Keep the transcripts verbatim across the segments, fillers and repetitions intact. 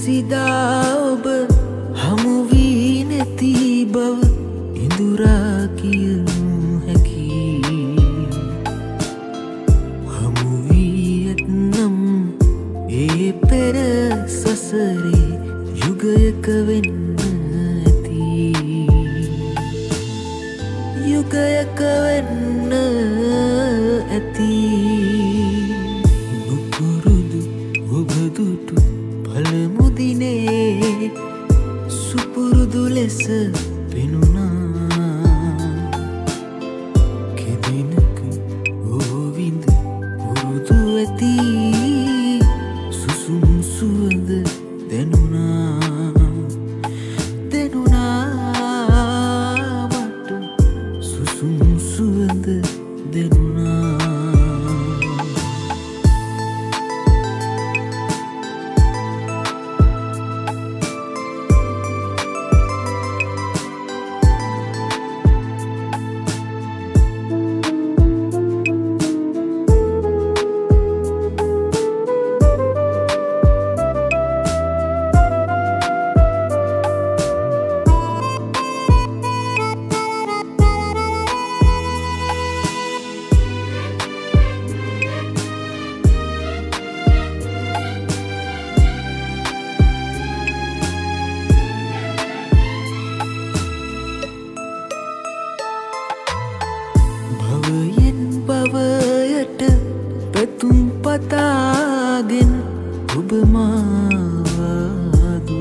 කිසිදා ඔබ හමු වී නැති බව ඉඳුරා කියනු හැකි. හමු වී ඇත්නම් ඒ පෙර සසරේ යුගයක වෙන්න ඇති. යුගයක වෙන්න ඇති. නුපුරුදු ඔබ දුටු පළමු දිනේ සුපුරුදු ලෙස පෙනුණා. කෙදිනක ඔබ විඳ පුරුදු ඇති සුසුම් සුවඳ දැනුණා. දැනුණා මට සුසුම් සුවඳ දැනුණා. භවයෙන් භවයට පැතුම් පතාගෙන ඔබ මාවාදු.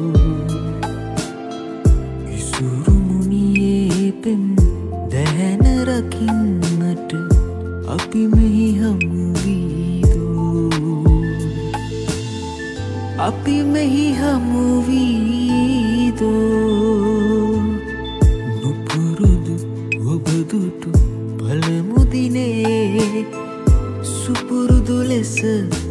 ඉසුරු මුනියේ පෙම් දැහැන රකින්නට අපි මෙහි හමු වීදෝ. අපි මෙහි හමු වීදෝ. නුපුරුදු ඔබ දුටු පළමු දිනේ සුපුරුදු ලෙස